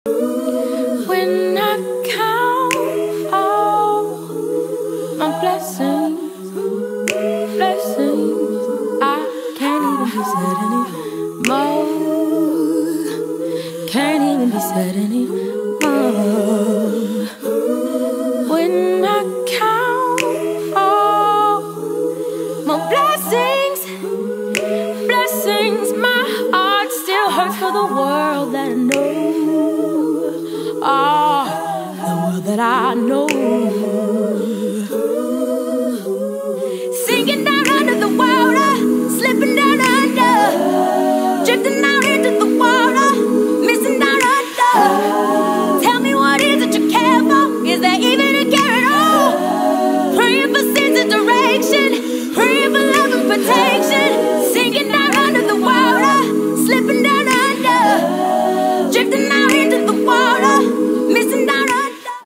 When I count all my blessings, I can't even be said anymore. Can't even be said anymore. When I count all my blessings, my heart still hurts for the world that I know. Ah, the world that I know.